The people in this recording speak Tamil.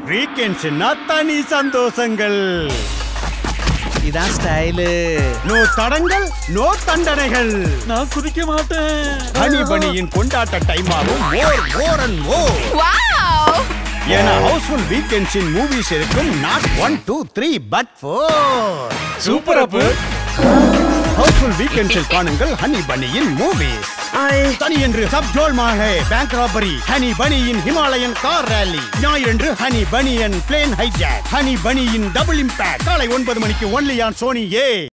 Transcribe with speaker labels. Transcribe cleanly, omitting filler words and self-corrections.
Speaker 1: வீக்கெண்ட்ஸ்னா தனி சந்தோஷங்கள்.
Speaker 2: இதான் ஸ்டைலு.
Speaker 1: நோ தடங்கள், நோ தண்டனைகள்.
Speaker 2: நான் குதிக்க மாட்டேன்.
Speaker 1: ஹனி பனியின் கொண்டாட்ட டைம் ஆகும். More and more.
Speaker 3: வாவ்!
Speaker 1: ஏன்னா ஹவுஸ்ஃபுல் வீக்கெண்ட்ஸின் மூவிஸ் இருக்கும். Not 1 2 3 but 4.
Speaker 2: சூப்பர் அப்பு.
Speaker 1: ஹவுஸ்ஃபுல் வீக்கெண்ட்ஸில் காணுங்கள் ஹனி பனியின் மூவிஸ். தனி என்று சப் ஜோல்மாலே பேங்க் ராபரி, ஹனி பனியின் ஹிமாலயன் கார் ரேலி, ஞாயிறன்று ஹனி பனியன் பிளேன் ஹைஜாக், ஹனி பனியின் டபுள் இம்பாக்ட். காலை 9 மணிக்கு ஒன்லி ஆன் சோனி ஏ.